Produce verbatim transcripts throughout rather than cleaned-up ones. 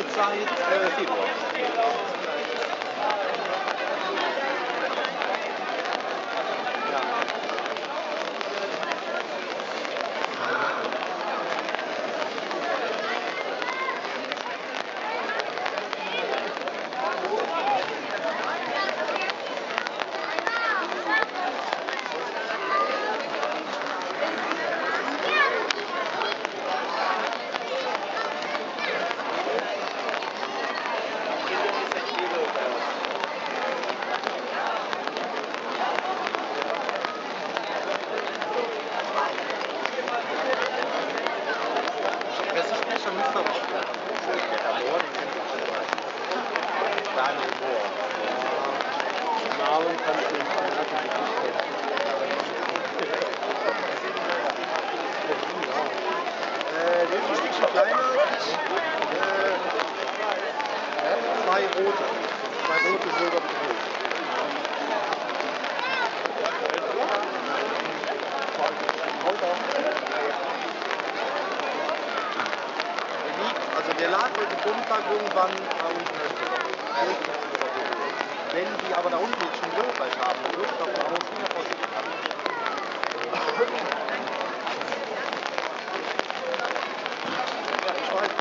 seit äh, Februar. Pressesprecher müsste aber auch werden. Der Herr Mohr, den kennt ihr. Daniel Mohr. Namen kann ich nicht äh, der ist ein Stückchen kleiner. Äh, zwei rote. Zwei rote Silber Brot. Also der lag heute Vormittag irgendwann da unten. Wenn die aber da unten jetzt schon Grillfleisch haben, dann würde ich davon aus, wie er vorsichtig kann. Ja, ich weiß.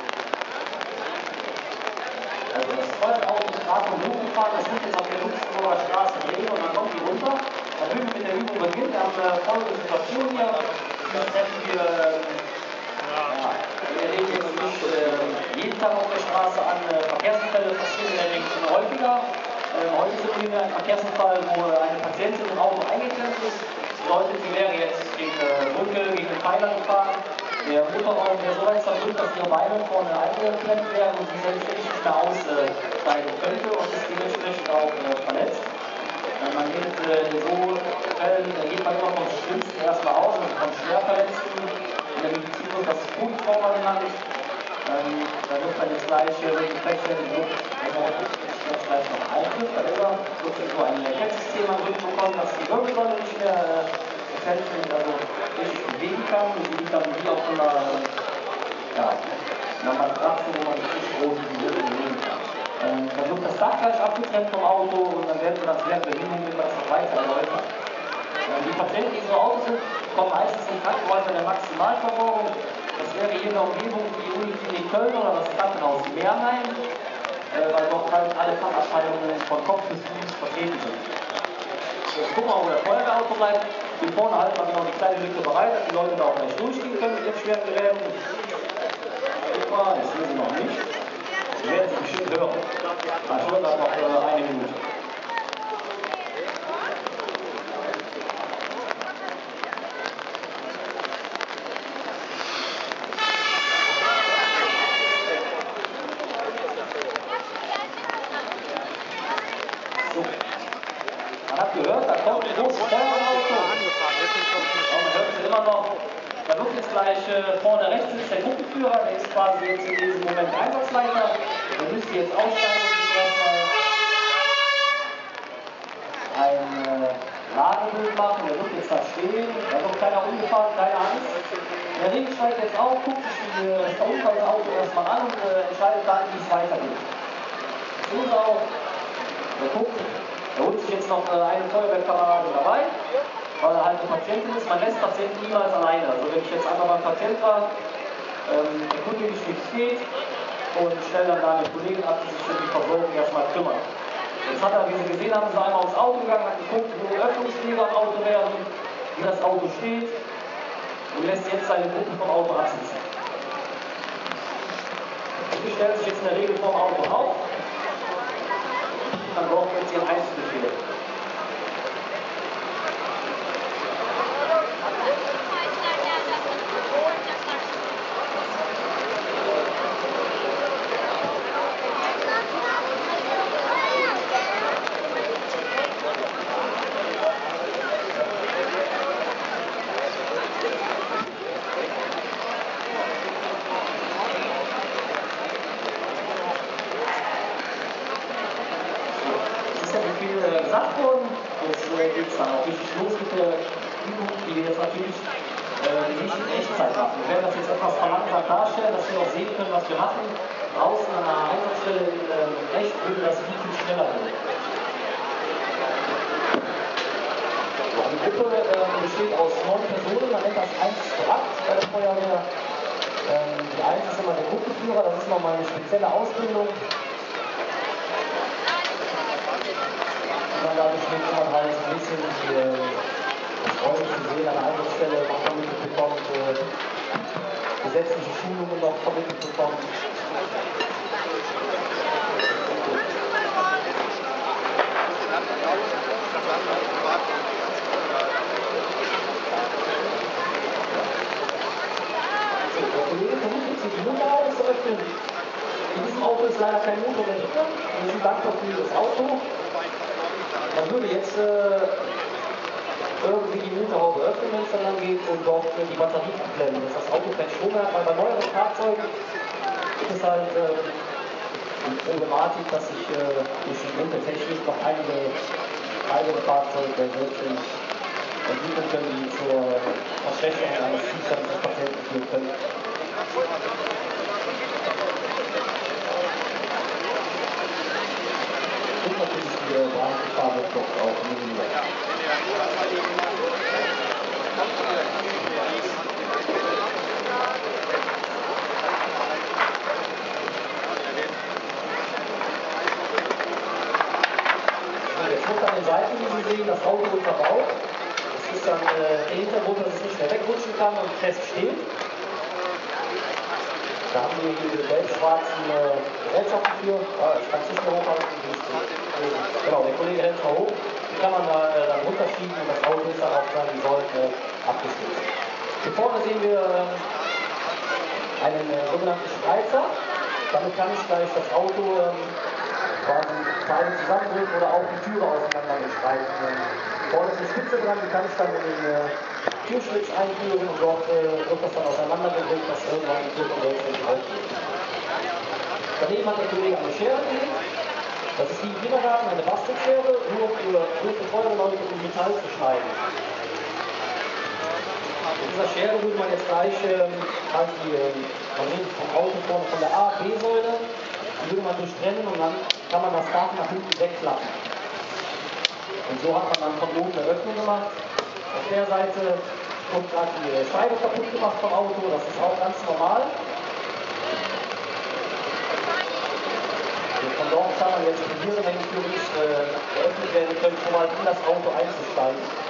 Also das Feuerauto ist gerade von Luft gefahren, das liegt jetzt auf der Luxemburger Straße drehen und dann kommt die runter. Dann würden wir mit der Übung beginnen. Wir haben eine folgende Situation hier. Das treffen wir, ja, wir reden jetzt nicht äh, jeden Tag auf der Straße an. Äh, Verkehrsunfälle passieren in der Region häufiger. Ähm, heute sind wir in einem Verkehrsunfall, wo eine Patientin im Auto eingeklemmt ist. Das bedeutet, sie wäre jetzt gegen eine Brücke, gegen einen Pfeiler gefahren. Der Motorraum wäre so weit zerdrückt, dass ihre Beine vorne eingeklemmt wären und sie selbstständig nicht mehr aussteigen könnte und ist dementsprechend auch äh, verletzt. Äh, man geht äh, in so Fällen, da geht man immer vom Schlimmsten erstmal aus, also von Schwerverletzten. In der Medizin wird das Todestrauma genannt. Ähm, da wird man jetzt gleich äh, mit dem Flexion jetzt gleich noch eintrifft, darüber wird so ein Lenkungssystem bekommen, dass die Wirbelsäule nicht mehr äh, gefällt sind, also richtig bewegen kann und die dann wie auch immer äh, ja, eine Matratze, wo man sich groß bewegen kann. Ähm, dann wird das Dach gleich abgetrennt vom Auto und dann werden wir das sehr bewegen, wenn wir das noch weiter erläutern. Ähm, die Patienten, die so Autos sind, kommen meistens in Krankenhäuser der Maximalversorgung. Das wäre hier in der Umgebung die Uniklinik Köln oder das Krankenhaus Mernheim, äh, weil dort halt alle Fachabteilungen von Kopf bis Fuß vertreten sind. Jetzt gucken wir mal, wo der Feuerwehrauto bleibt. Hier vorne halten wir genau die kleine Lücke bereit, dass die Leute da auch gleich durchgehen können mit den schweren Geräten. Guck mal, das sehen Sie noch nicht. Wir werden es bestimmt hören. Dann schon das noch äh, eine Minute. Man hat gehört, da kommt ein großes Feuerwehrauto. Man hört es immer noch. Da wird jetzt gleich äh, vorne rechts sitzt der Gruppenführer, der ist quasi jetzt in diesem Moment Einsatzleiter. Der müsste jetzt aussteigen und sich erstmal ein äh, Lagebild machen. Der wird jetzt da stehen. Da ist noch keiner umgefahren, keine Angst. Der Ring steigt jetzt auf, guckt sich die, das Verunfallauto erstmal an und äh, entscheidet dann, wie es weitergeht. Das tun sie auch. Der guckt. Er holt sich jetzt noch eine Feuerwehrkamerade dabei, weil er halt eine Patientin ist. Man lässt Patienten niemals alleine. Also wenn ich jetzt einmal beim Patient war, ähm, erkundige ich, wie es geht und stelle dann da eine Kollegin ab, die sich für die Versorgung erstmal kümmert. Jetzt hat er, wie Sie gesehen haben, ist er einmal aufs Auto gegangen, hat geguckt, wo Öffnungswege am Auto wären, wie das Auto steht und lässt jetzt seine Gruppe vom Auto absitzen. Die stellt sich jetzt in der Regel vom Auto auf. Dann brauchen wir jetzt Ihren Einzelbefehl. Gesagt worden. Jetzt äh, geht es dann auch richtig los mit der Übung, die wir jetzt natürlich äh, nicht in Echtzeit machen. Wir werden das jetzt etwas verlangsamt darstellen, dass wir auch sehen können, was wir machen. Draußen an der Einsatzstelle in äh, echt würde das viel, viel schneller gehen. Die Gruppe äh, besteht aus neun Personen, man nennt das eins zu acht bei der Feuerwehr. Ähm, die eins ist immer der Gruppenführer, das ist nochmal eine spezielle Ausbildung. Und dann dadurch wird man halt ein bisschen die, äh, das räumliche Sehen an der Einsatzstelle noch vermittelt bekommt, äh, gesetzliche Schulungen noch vermittelt bekommt. Der Kollege versucht jetzt die Motorhaube zu öffnen. In diesem Auto ist leider kein Motor mehr drin. Wir sind dankbar für dieses Auto. Man würde jetzt äh, irgendwie die Motorhaube öffnen, wenn es dann lang geht, und dort die Batterie abblenden, dass das Auto keinen Strom mehr hat, weil bei neueren Fahrzeugen gibt es halt äh, die Problematik, dass sich äh, durch die Grundtechnik noch einige eigene Fahrzeuge wirklich entwickeln können, die zur Verschlechterung eines Zustands des Patienten führen können. Und natürlich die Brandgefahr wird doch auch minimiert. Jetzt wird an den Seiten, wie Sie sehen, das Auto wird verbaut. Das ist dann äh, der Hintergrund, dass es nicht mehr wegrutschen kann und fest steht. Da haben wir hier diese gelb-schwarzen äh, Gerätschaften für. Ah, ich kann es nicht mehr hochhalten. Genau, der Kollege hält es mal hoch. Die kann man da äh, dann runterschieben und das Auto ist dann auf seinen Säulen äh, abgestützt. Hier vorne sehen wir äh, einen äh, sogenannten Spreizer. Damit kann ich gleich das Auto äh, quasi Teile zusammendrücken oder auch die Türe auseinander bestreiten. Vorne ist eine Spitze dran, die kann ich dann in den äh, Türschlitz einführen und dort äh, wird das dann auseinandergedrückt, dass irgendwann die Tür selbstständig aufgeht. Daneben hat der Kollege eine Schere gelegt. Das ist wie im Kindergarten eine Bastelschere, nur für, nur für Feuerwehrleute, um Metall zu schneiden. Mit dieser Schere würde man jetzt gleich ähm, halt die, ähm, man sieht vom Auto vorne von der A, B-Säule, die würde man durchtrennen und dann kann man das Dach nach hinten wegklappen. Und so hat man dann von oben eine Öffnung gemacht. Auf der Seite wird gerade die Scheibe kaputt gemacht vom Auto, das ist auch ganz normal. Und von dort kann man jetzt probieren, wenn die Tür nicht äh, geöffnet werden können, schon mal in das Auto einzusteigen.